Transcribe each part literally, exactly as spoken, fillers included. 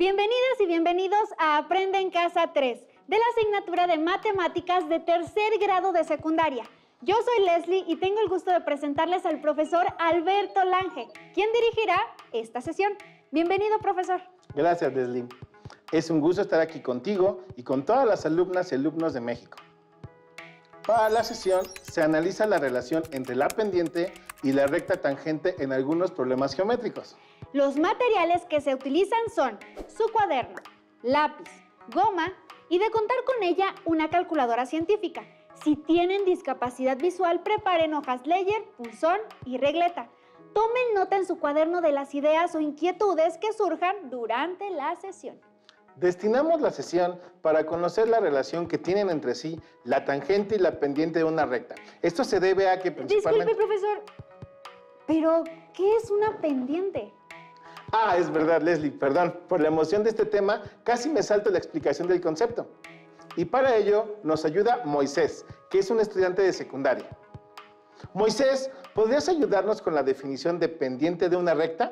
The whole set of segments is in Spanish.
Bienvenidas y bienvenidos a Aprende en Casa tres, de la asignatura de Matemáticas de tercer grado de secundaria. Yo soy Leslie y tengo el gusto de presentarles al profesor Alberto Lange, quien dirigirá esta sesión. Bienvenido, profesor. Gracias, Leslie. Es un gusto estar aquí contigo y con todas las alumnas y alumnos de México. Para la sesión se analiza la relación entre la pendiente y la recta tangente en algunos problemas geométricos. Los materiales que se utilizan son su cuaderno, lápiz, goma y de contar con ella una calculadora científica. Si tienen discapacidad visual, preparen hojas Ledger, punzón y regleta. Tomen nota en su cuaderno de las ideas o inquietudes que surjan durante la sesión. Destinamos la sesión para conocer la relación que tienen entre sí la tangente y la pendiente de una recta. Esto se debe a que principalmente... Disculpe, profesor, pero ¿qué es una pendiente? Ah, es verdad, Leslie, perdón. Por la emoción de este tema, casi me salto la explicación del concepto. Y para ello nos ayuda Moisés, que es un estudiante de secundaria. Moisés, ¿podrías ayudarnos con la definición de pendiente de una recta?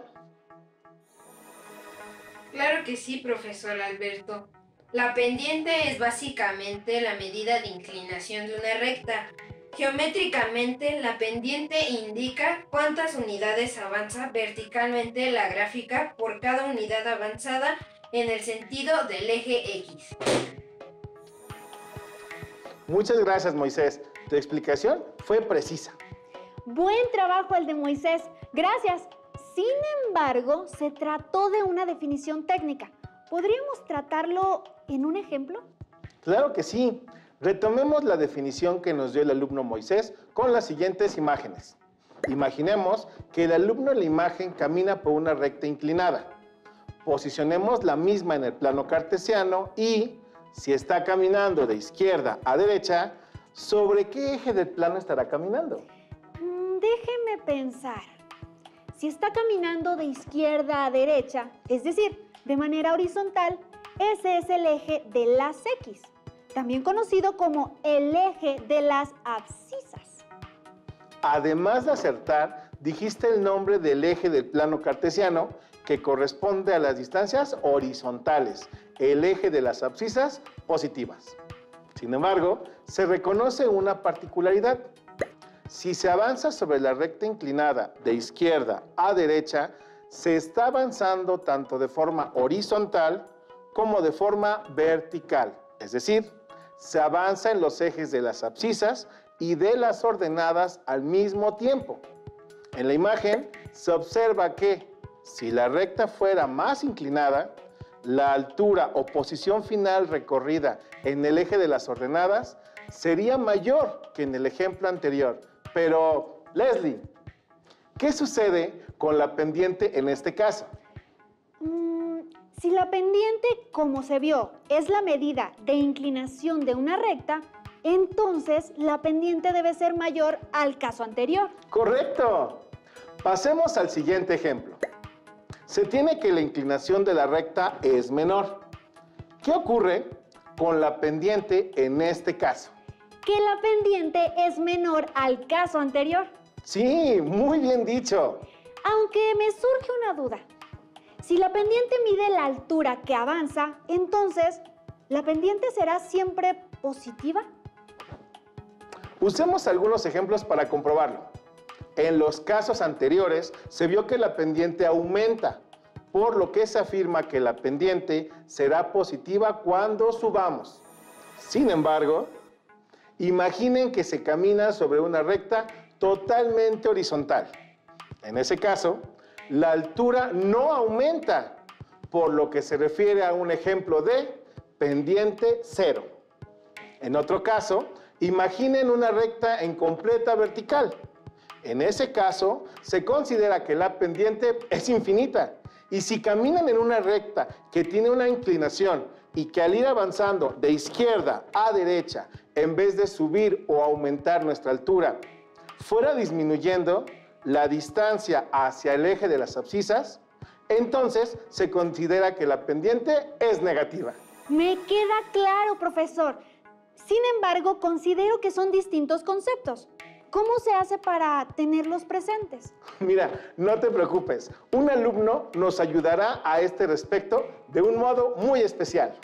Claro que sí, profesor Alberto. La pendiente es básicamente la medida de inclinación de una recta. Geométricamente, la pendiente indica cuántas unidades avanza verticalmente la gráfica por cada unidad avanzada en el sentido del eje X. Muchas gracias, Moisés. Tu explicación fue precisa. Buen trabajo el de Moisés. Gracias. Sin embargo, se trató de una definición técnica. ¿Podríamos tratarlo en un ejemplo? Claro que sí. Retomemos la definición que nos dio el alumno Moisés con las siguientes imágenes. Imaginemos que el alumno en la imagen camina por una recta inclinada. Posicionemos la misma en el plano cartesiano y, si está caminando de izquierda a derecha, ¿sobre qué eje del plano estará caminando? Mm, déjeme pensar. Si está caminando de izquierda a derecha, es decir, de manera horizontal, ese es el eje de las X, también conocido como el eje de las abscisas. Además de acertar, dijiste el nombre del eje del plano cartesiano que corresponde a las distancias horizontales, el eje de las abscisas positivas. Sin embargo, se reconoce una particularidad. Si se avanza sobre la recta inclinada de izquierda a derecha, se está avanzando tanto de forma horizontal como de forma vertical. Es decir, se avanza en los ejes de las abscisas y de las ordenadas al mismo tiempo. En la imagen se observa que, si la recta fuera más inclinada, la altura o posición final recorrida en el eje de las ordenadas sería mayor que en el ejemplo anterior. Pero, Leslie, ¿qué sucede con la pendiente en este caso? Mm, si la pendiente, como se vio, es la medida de inclinación de una recta, entonces la pendiente debe ser mayor al caso anterior. ¡Correcto! Pasemos al siguiente ejemplo. Se tiene que la inclinación de la recta es menor. ¿Qué ocurre con la pendiente en este caso? Que la pendiente es menor al caso anterior. Sí, muy bien dicho. Aunque me surge una duda. Si la pendiente mide la altura que avanza, entonces, ¿la pendiente será siempre positiva? Usemos algunos ejemplos para comprobarlo. En los casos anteriores, se vio que la pendiente aumenta, por lo que se afirma que la pendiente será positiva cuando subamos. Sin embargo, imaginen que se camina sobre una recta totalmente horizontal. En ese caso, la altura no aumenta, por lo que se refiere a un ejemplo de pendiente cero. En otro caso, imaginen una recta en completa vertical. En ese caso, se considera que la pendiente es infinita. Y si caminan en una recta que tiene una inclinación y que al ir avanzando de izquierda a derecha, en vez de subir o aumentar nuestra altura, fuera disminuyendo la distancia hacia el eje de las abscisas, entonces se considera que la pendiente es negativa. Me queda claro, profesor. Sin embargo, considero que son distintos conceptos. ¿cómo se hace para tenerlos presentes? Mira, no te preocupes. Un alumno nos ayudará a este respecto de un modo muy especial.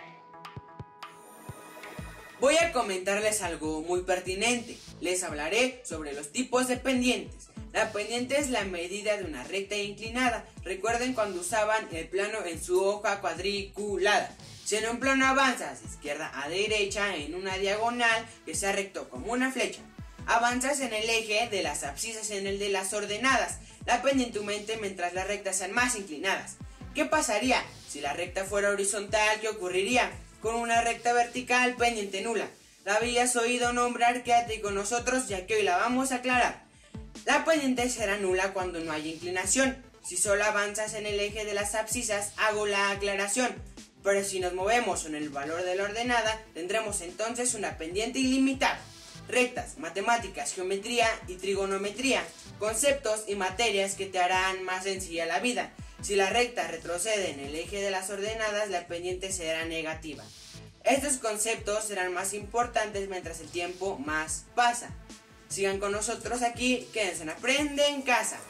Voy a comentarles algo muy pertinente. Les hablaré sobre los tipos de pendientes. La pendiente es la medida de una recta inclinada. Recuerden cuando usaban el plano en su hoja cuadriculada. Si en un plano avanzas de izquierda a derecha en una diagonal que sea recto como una flecha, avanzas en el eje de las abscisas en el de las ordenadas. La pendiente aumenta mientras las rectas sean más inclinadas. ¿Qué pasaría si la recta fuera horizontal? ¿Qué ocurriría? Con una recta vertical, pendiente nula. La habías oído nombrar, quédate con nosotros ya que hoy la vamos a aclarar. La pendiente será nula cuando no haya inclinación. Si solo avanzas en el eje de las abscisas, hago la aclaración. Pero si nos movemos en el valor de la ordenada, tendremos entonces una pendiente ilimitada. Rectas, matemáticas, geometría y trigonometría, conceptos y materias que te harán más sencilla la vida. Si la recta retrocede en el eje de las ordenadas, la pendiente será negativa. Estos conceptos serán más importantes mientras el tiempo más pasa. Sigan con nosotros aquí, quédense en Aprende en Casa.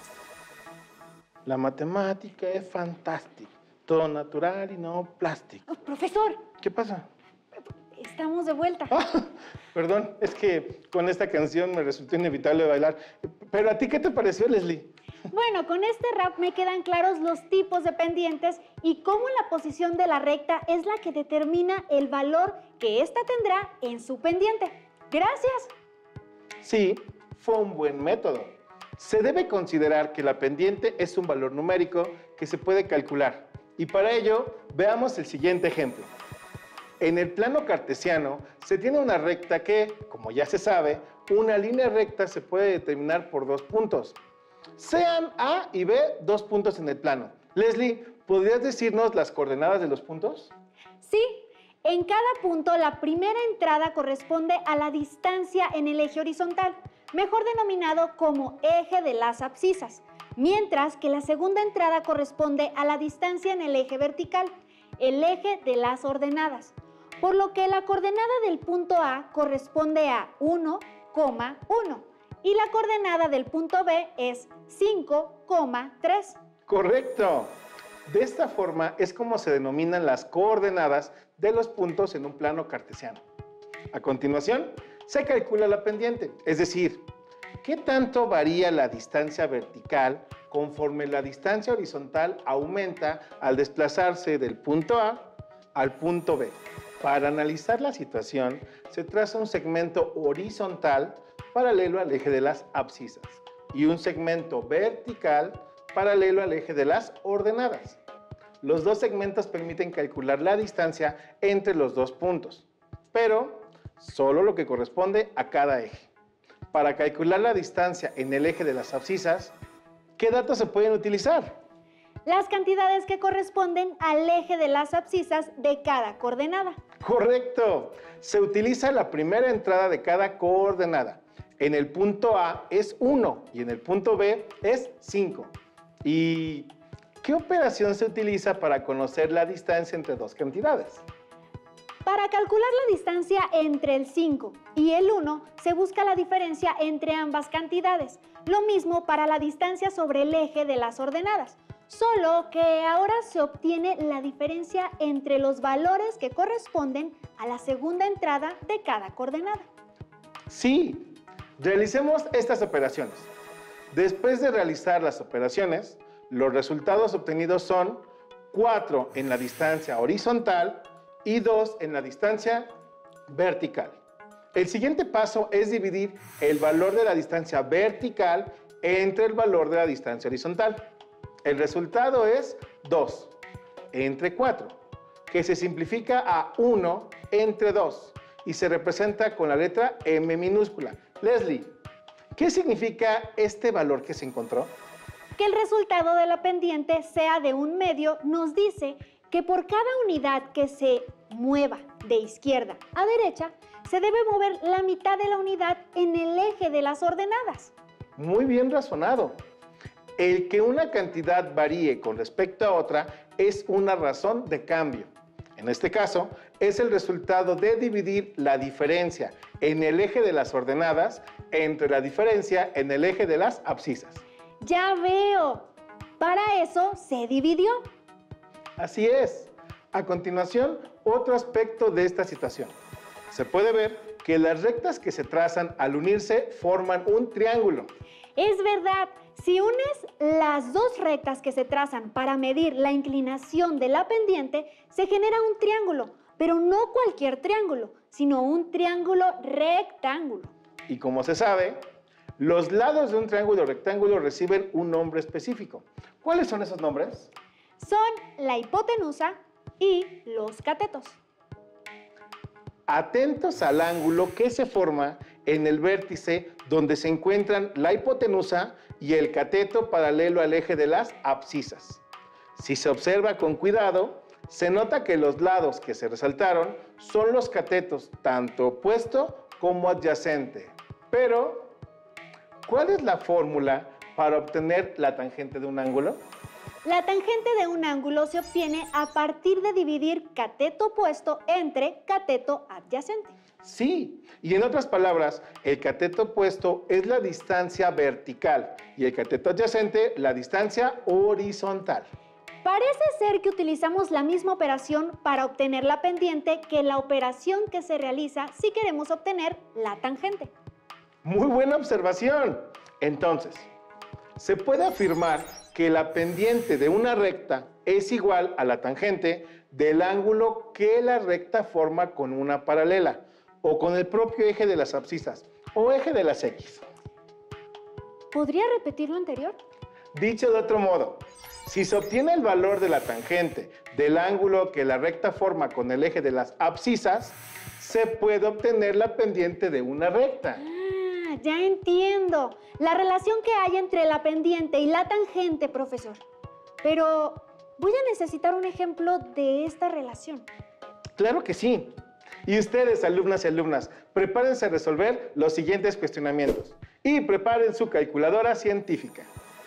La matemática es fantástica, todo natural y no plástico. Oh, profesor, ¿Qué pasa? estamos de vuelta. Ah, perdón, es que con esta canción me resultó inevitable bailar. Pero ¿a ti qué te pareció, Leslie? Bueno, con este rap me quedan claros los tipos de pendientes y cómo la posición de la recta es la que determina el valor que ésta tendrá en su pendiente. Gracias. Sí, fue un buen método. Se debe considerar que la pendiente es un valor numérico que se puede calcular. Y para ello, veamos el siguiente ejemplo. En el plano cartesiano se tiene una recta que, como ya se sabe, una línea recta se puede determinar por dos puntos. Sean A y B dos puntos en el plano. Leslie, ¿podrías decirnos las coordenadas de los puntos? Sí, en cada punto la primera entrada corresponde a la distancia en el eje horizontal, mejor denominado como eje de las abscisas, mientras que la segunda entrada corresponde a la distancia en el eje vertical, el eje de las ordenadas, por lo que la coordenada del punto A corresponde a uno coma uno y la coordenada del punto B es cinco coma tres. Correcto. De esta forma es como se denominan las coordenadas de los puntos en un plano cartesiano. A continuación, se calcula la pendiente, es decir, ¿qué tanto varía la distancia vertical conforme la distancia horizontal aumenta al desplazarse del punto A al punto B? Para analizar la situación, se traza un segmento horizontal paralelo al eje de las abscisas y un segmento vertical paralelo al eje de las ordenadas. Los dos segmentos permiten calcular la distancia entre los dos puntos, pero solo lo que corresponde a cada eje. Para calcular la distancia en el eje de las abscisas, ¿qué datos se pueden utilizar? Las cantidades que corresponden al eje de las abscisas de cada coordenada. Correcto. Se utiliza la primera entrada de cada coordenada. En el punto A es uno y en el punto B es cinco. ¿Y qué operación se utiliza para conocer la distancia entre dos cantidades? Para calcular la distancia entre el cinco y el uno, se busca la diferencia entre ambas cantidades. Lo mismo para la distancia sobre el eje de las ordenadas. Solo que ahora se obtiene la diferencia entre los valores que corresponden a la segunda entrada de cada coordenada. Sí, realicemos estas operaciones. Después de realizar las operaciones, los resultados obtenidos son cuatro en la distancia horizontal y dos en la distancia vertical. El siguiente paso es dividir el valor de la distancia vertical entre el valor de la distancia horizontal. El resultado es dos entre cuatro, que se simplifica a uno entre dos y se representa con la letra M minúscula. Leslie, ¿qué significa este valor que se encontró? Que el resultado de la pendiente sea de un medio nos dice que por cada unidad que se mueva de izquierda a derecha, se debe mover la mitad de la unidad en el eje de las ordenadas. Muy bien razonado. El que una cantidad varíe con respecto a otra es una razón de cambio. En este caso, es el resultado de dividir la diferencia en el eje de las ordenadas entre la diferencia en el eje de las abscisas. Ya veo. Para eso se dividió. Así es. A continuación, otro aspecto de esta situación. Se puede ver que las rectas que se trazan al unirse forman un triángulo. Es verdad, si unes las dos rectas que se trazan para medir la inclinación de la pendiente, se genera un triángulo, pero no cualquier triángulo, sino un triángulo rectángulo. Y como se sabe, los lados de un triángulo rectángulo reciben un nombre específico. ¿Cuáles son esos nombres? Son la hipotenusa y los catetos. Atentos al ángulo que se forma en el vértice donde se encuentran la hipotenusa y el cateto paralelo al eje de las abscisas. Si se observa con cuidado, se nota que los lados que se resaltaron son los catetos, tanto opuesto como adyacente. Pero, ¿cuál es la fórmula para obtener la tangente de un ángulo? La tangente de un ángulo se obtiene a partir de dividir cateto opuesto entre cateto adyacente. Sí, y en otras palabras, el cateto opuesto es la distancia vertical y el cateto adyacente la distancia horizontal. Parece ser que utilizamos la misma operación para obtener la pendiente que la operación que se realiza si queremos obtener la tangente. Muy buena observación. Entonces, se puede afirmar que la pendiente de una recta es igual a la tangente del ángulo que la recta forma con una paralela o con el propio eje de las abscisas o eje de las X. ¿Podría repetir lo anterior? Dicho de otro modo, si se obtiene el valor de la tangente del ángulo que la recta forma con el eje de las abscisas, se puede obtener la pendiente de una recta. Ah, ya entiendo. La relación que hay entre la pendiente y la tangente, profesor. Pero voy a necesitar un ejemplo de esta relación. Claro que sí. Y ustedes, alumnas y alumnas, prepárense a resolver los siguientes cuestionamientos. Y preparen su calculadora científica.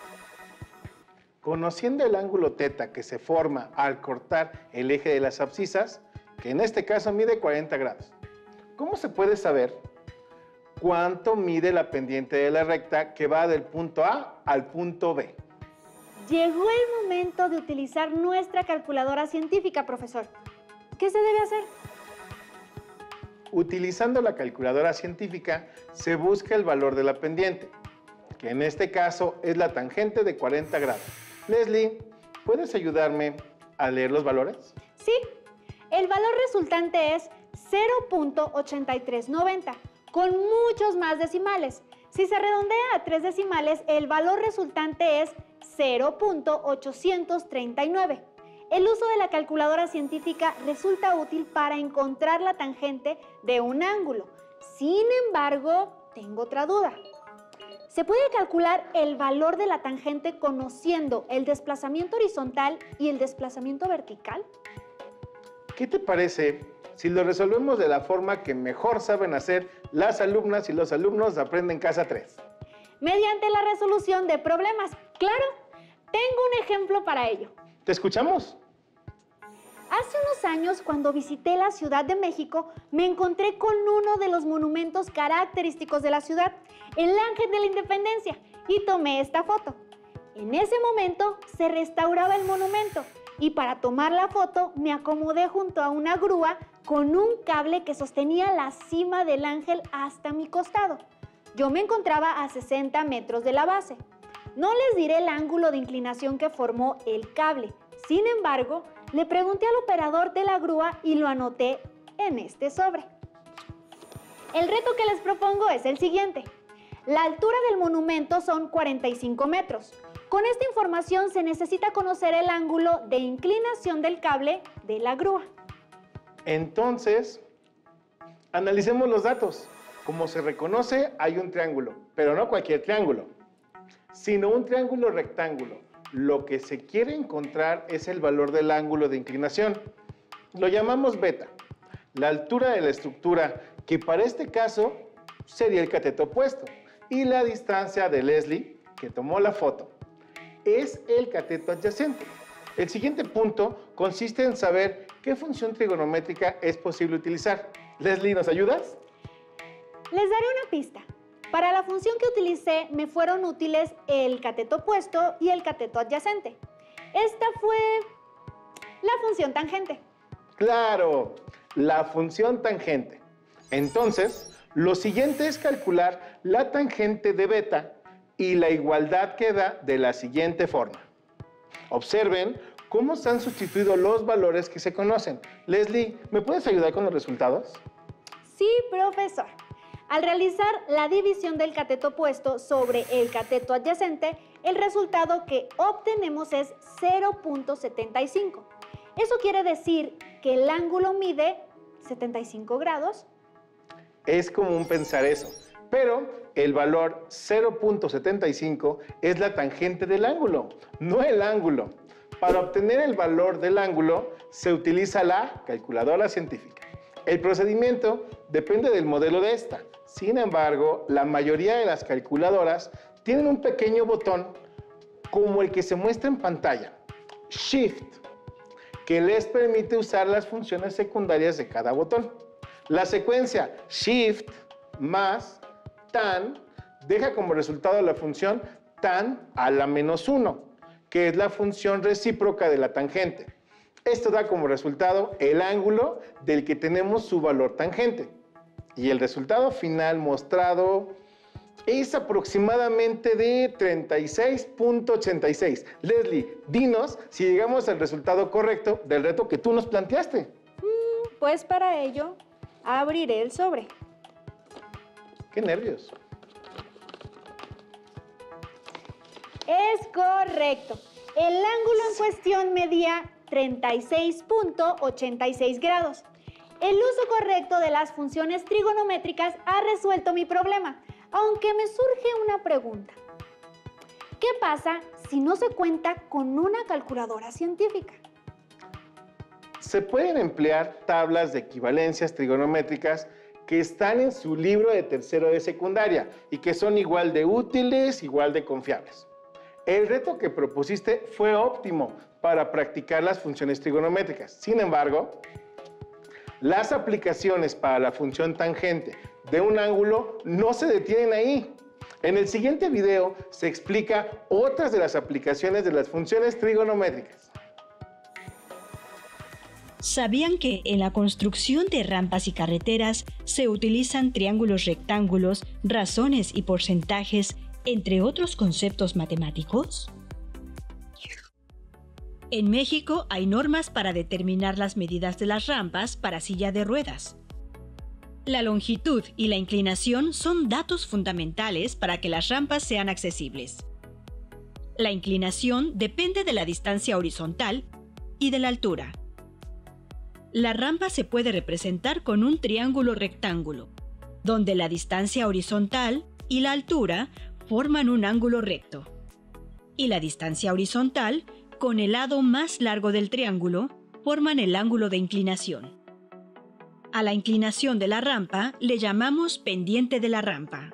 Conociendo el ángulo teta que se forma al cortar el eje de las abscisas, que en este caso mide cuarenta grados, ¿cómo se puede saber cuánto mide la pendiente de la recta que va del punto A al punto B? Llegó el momento de utilizar nuestra calculadora científica, profesor. ¿Qué se debe hacer? Utilizando la calculadora científica, se busca el valor de la pendiente, que en este caso es la tangente de cuarenta grados. Leslie, ¿puedes ayudarme a leer los valores? Sí, el valor resultante es cero punto ochenta y tres noventa, con muchos más decimales. Si se redondea a tres decimales, el valor resultante es cero punto ochocientos treinta y nueve. El uso de la calculadora científica resulta útil para encontrar la tangente de un ángulo. Sin embargo, tengo otra duda. ¿Se puede calcular el valor de la tangente conociendo el desplazamiento horizontal y el desplazamiento vertical? ¿Qué te parece si lo resolvemos de la forma que mejor saben hacer las alumnas y los alumnos de Aprende en Casa tres? Mediante la resolución de problemas. Claro, tengo un ejemplo para ello. ¿Te escuchamos? Hace unos años, cuando visité la Ciudad de México, me encontré con uno de los monumentos característicos de la ciudad, el Ángel de la Independencia, y tomé esta foto. En ese momento se restauraba el monumento y para tomar la foto me acomodé junto a una grúa con un cable que sostenía la cima del ángel hasta mi costado. Yo me encontraba a sesenta metros de la base. No les diré el ángulo de inclinación que formó el cable. Sin embargo, le pregunté al operador de la grúa y lo anoté en este sobre. El reto que les propongo es el siguiente. La altura del monumento son cuarenta y cinco metros. Con esta información se necesita conocer el ángulo de inclinación del cable de la grúa. Entonces, analicemos los datos. Como se reconoce, hay un triángulo, pero no cualquier triángulo, sino un triángulo rectángulo. Lo que se quiere encontrar es el valor del ángulo de inclinación. Lo llamamos beta. La altura de la estructura, que para este caso sería el cateto opuesto, y la distancia de Leslie, que tomó la foto, es el cateto adyacente. El siguiente punto consiste en saber ¿qué función trigonométrica es posible utilizar? Leslie, ¿nos ayudas? Les daré una pista. Para la función que utilicé me fueron útiles el cateto opuesto y el cateto adyacente. Esta fue la función tangente. Claro, la función tangente. Entonces, lo siguiente es calcular la tangente de beta y la igualdad queda de la siguiente forma. Observen cómo se han sustituido los valores que se conocen. Leslie, ¿me puedes ayudar con los resultados? Sí, profesor. Al realizar la división del cateto opuesto sobre el cateto adyacente, el resultado que obtenemos es cero punto setenta y cinco. Eso quiere decir que el ángulo mide setenta y cinco grados. Es común pensar eso, pero el valor cero punto setenta y cinco es la tangente del ángulo, no el ángulo. Para obtener el valor del ángulo se utiliza la calculadora científica. El procedimiento depende del modelo de esta. Sin embargo, la mayoría de las calculadoras tienen un pequeño botón como el que se muestra en pantalla, Shift, que les permite usar las funciones secundarias de cada botón. La secuencia Shift más tan deja como resultado la función tan a la menos uno, que es la función recíproca de la tangente. Esto da como resultado el ángulo del que tenemos su valor tangente. Y el resultado final mostrado es aproximadamente de treinta y seis punto ochenta y seis. Leslie, dinos si llegamos al resultado correcto del reto que tú nos planteaste. Mm, pues para ello, abriré el sobre. ¡Qué nervios! Es correcto. El ángulo en cuestión medía treinta y seis punto ochenta y seis grados. El uso correcto de las funciones trigonométricas ha resuelto mi problema, aunque me surge una pregunta. ¿Qué pasa si no se cuenta con una calculadora científica? Se pueden emplear tablas de equivalencias trigonométricas que están en su libro de tercero de secundaria y que son igual de útiles, igual de confiables. El reto que propusiste fue óptimo para practicar las funciones trigonométricas. Sin embargo, las aplicaciones para la función tangente de un ángulo no se detienen ahí. En el siguiente video se explica otras de las aplicaciones de las funciones trigonométricas. ¿Sabían que en la construcción de rampas y carreteras se utilizan triángulos rectángulos, razones y porcentajes, entre otros conceptos matemáticos? En México hay normas para determinar las medidas de las rampas para silla de ruedas. La longitud y la inclinación son datos fundamentales para que las rampas sean accesibles. La inclinación depende de la distancia horizontal y de la altura. La rampa se puede representar con un triángulo rectángulo, donde la distancia horizontal y la altura forman un ángulo recto, y la distancia horizontal con el lado más largo del triángulo forman el ángulo de inclinación. A la inclinación de la rampa le llamamos pendiente de la rampa.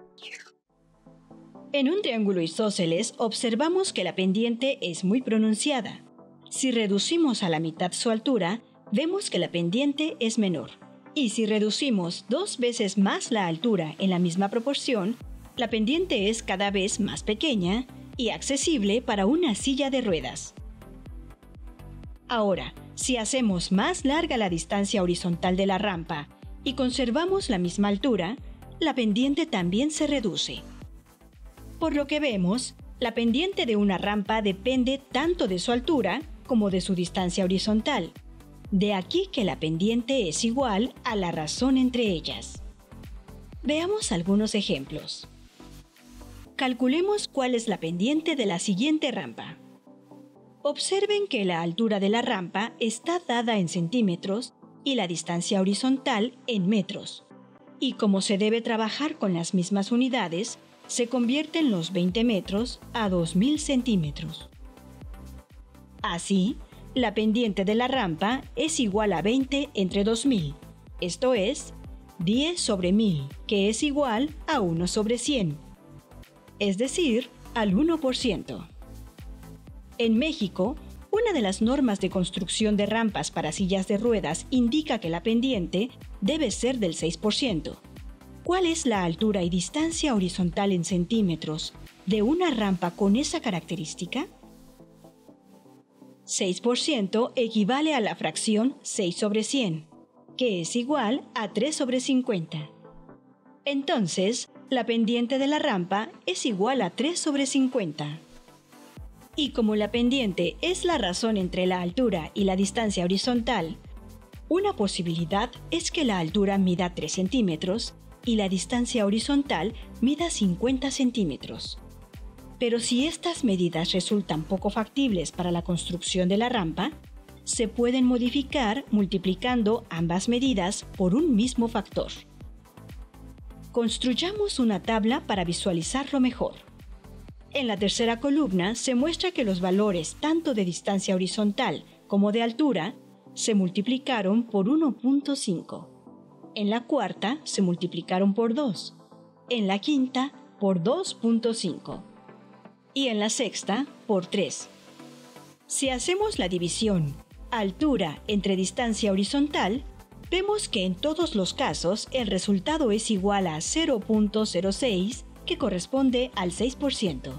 En un triángulo isósceles observamos que la pendiente es muy pronunciada. Si reducimos a la mitad su altura, vemos que la pendiente es menor. Y si reducimos dos veces más la altura en la misma proporción, la pendiente es cada vez más pequeña y accesible para una silla de ruedas. Ahora, si hacemos más larga la distancia horizontal de la rampa y conservamos la misma altura, la pendiente también se reduce. Por lo que vemos, la pendiente de una rampa depende tanto de su altura como de su distancia horizontal. De aquí que la pendiente es igual a la razón entre ellas. Veamos algunos ejemplos. Calculemos cuál es la pendiente de la siguiente rampa. Observen que la altura de la rampa está dada en centímetros y la distancia horizontal en metros. Y como se debe trabajar con las mismas unidades, se convierten los veinte metros a dos mil centímetros. Así, la pendiente de la rampa es igual a veinte entre dos mil, esto es, diez sobre mil, que es igual a uno sobre cien. Es decir, al uno por ciento. En México, Una de las normas de construcción de rampas para sillas de ruedas indica que la pendiente debe ser del seis por ciento. ¿Cuál es la altura y distancia horizontal en centímetros de una rampa con esa característica? seis por ciento equivale a la fracción seis sobre cien, que es igual a tres sobre cincuenta. Entonces, la pendiente de la rampa es igual a tres sobre cincuenta. Y como la pendiente es la razón entre la altura y la distancia horizontal, una posibilidad es que la altura mida tres centímetros y la distancia horizontal mida cincuenta centímetros. Pero si estas medidas resultan poco factibles para la construcción de la rampa, se pueden modificar multiplicando ambas medidas por un mismo factor. Construyamos una tabla para visualizarlo mejor. En la tercera columna se muestra que los valores tanto de distancia horizontal como de altura se multiplicaron por uno punto cinco. En la cuarta se multiplicaron por dos. En la quinta por dos punto cinco. Y en la sexta por tres. Si hacemos la división altura entre distancia horizontal, vemos que en todos los casos el resultado es igual a cero punto cero seis, que corresponde al seis por ciento.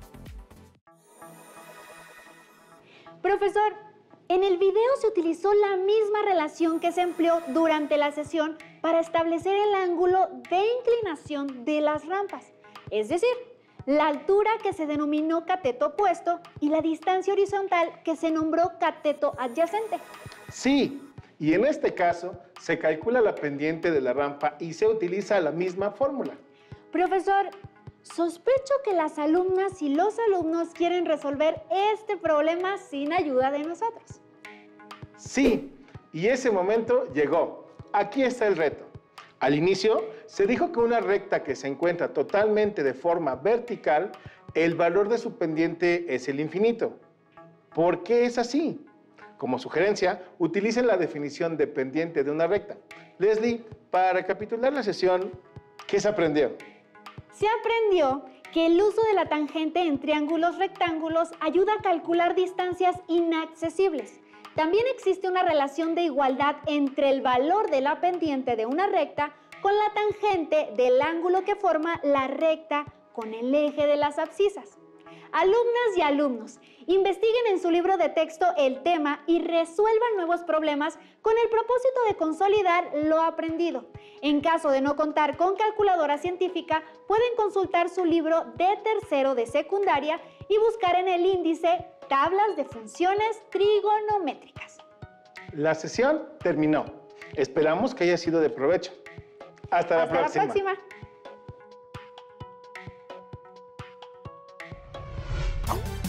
Profesor, en el video se utilizó la misma relación que se empleó durante la sesión para establecer el ángulo de inclinación de las rampas, es decir, la altura que se denominó cateto opuesto y la distancia horizontal que se nombró cateto adyacente. Sí, y en este caso se calcula la pendiente de la rampa y se utiliza la misma fórmula. Profesor, sospecho que las alumnas y los alumnos quieren resolver este problema sin ayuda de nosotros. Sí, y ese momento llegó. Aquí está el reto. Al inicio, se dijo que una recta que se encuentra totalmente de forma vertical, el valor de su pendiente es el infinito. ¿Por qué es así? Como sugerencia, utilicen la definición de pendiente de una recta. Leslie, para recapitular la sesión, ¿qué se aprendió? Se aprendió que el uso de la tangente en triángulos rectángulos ayuda a calcular distancias inaccesibles. También existe una relación de igualdad entre el valor de la pendiente de una recta con la tangente del ángulo que forma la recta con el eje de las abscisas. Alumnas y alumnos, investiguen en su libro de texto el tema y resuelvan nuevos problemas con el propósito de consolidar lo aprendido. En caso de no contar con calculadora científica, pueden consultar su libro de tercero de secundaria y buscar en el índice tablas de funciones trigonométricas. La sesión terminó. Esperamos que haya sido de provecho. Hasta la Hasta próxima. la próxima. Oh.